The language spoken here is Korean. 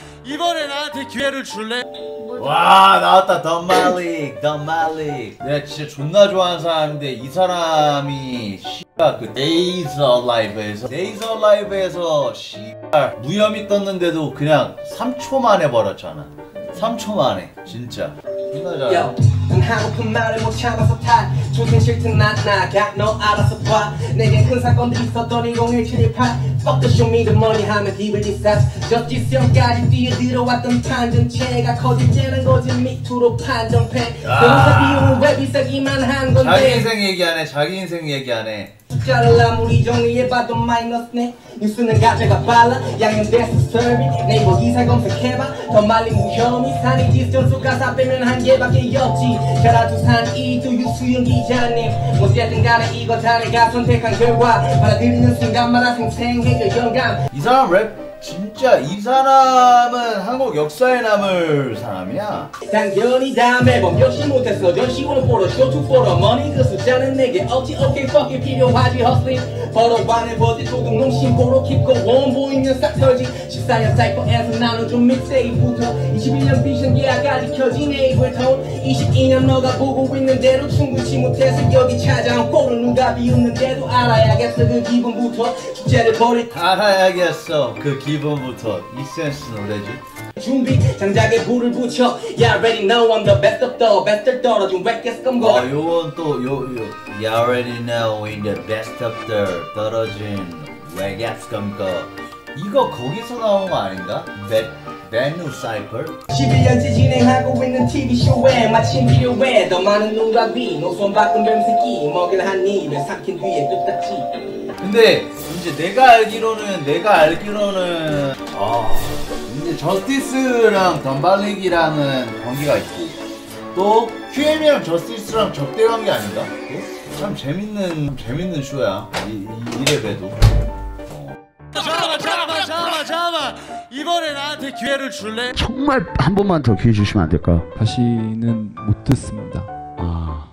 이번에 나한테 기회를 줄래? 와 나왔다. 던 말릭. 내가 진짜 존나 좋아하는 사람인데 이 사람이 씨발 그 데이즈 얼라이브에서 씨발 무혐의 떴는데도 그냥 3초 만에 버렸잖아. 3초 만에 진짜 존나 잘해. 난 하고픈 말을 못 참아서 탓 조생 싫든 나가 너 알아서 봐. 내겐 큰 사건들이 있었던 10178 Fuck the show me the money 하면 DVD 샀 저지수형까지 뛰어들어왔던 탄전체가 커질때는 거짓 미투로 판정패 변호사 비용은 왜 비싸기만 한 건데 자기 인생 얘기하네. 숫자를 아무리 정리해봐도 마이너스네. 뉴스는 가져가 빨라 양념돼서 서빙 네이버 기사 검색해봐 더 말린 무혐의 산이지 전수가 다 빼면 한 개밖에 없지. 혈압두산 이두유 수영 기자님 어쨌든 간에 이거 다 내가 선택한 결과 받아들이는 순간마다 생생해 그 영감. 이 사람 랩 진짜 이 사람은 한국 역사에 남을 사람이야. 당연히 다음 앨범 역시 못했어 전시원을 보러 쇼투 보러 머니 그 숫자는 내게 억지 오케이 fucking 필요하지 hustling 벌어와내 버디 도둑놈 신보로 keep going 보이면 싹 털지 14년 사이퍼에서 나눠준 믹세이프부터 21년 비전 계약까지 켜진 에이블톤 22년 너가 보고 있는 대로 충분치 못해서 여기 찾아온 꼴을 누가 비웃는데도 알아야겠어 그 기분부터 축제를 벌일 알아야겠어 그 기분부터. 이 센스 노래지. 준비 장작에 불을 붙여 Yeah already know I'm the best of the best 떨어진 웹게스 검거. 요건 또 You already know in the best of the 떨어진 웹게스 검거. 이거 거기서 나온 거 아닌가? 베누 사이퍼? 11년째 진행하고 있는 TV쇼에 마침 필요해 더 많은 눈과 귀 노선 바꾼 뱀새끼 먹일 한 입에 삭힌 뒤에 끝났지. 근데 이제 내가 알기로는 이제 저스티스랑 덤발릭이라는 관계가 있고 또 QM이랑 저스티스랑 적대 관계 아닌가? 참 재밌는 쇼야 이 랩에도. 잠깐만 이번에 나한테 기회를 줄래? 정말 한 번만 더 기회 주시면 안 될까요? 다시는 못 듣습니다.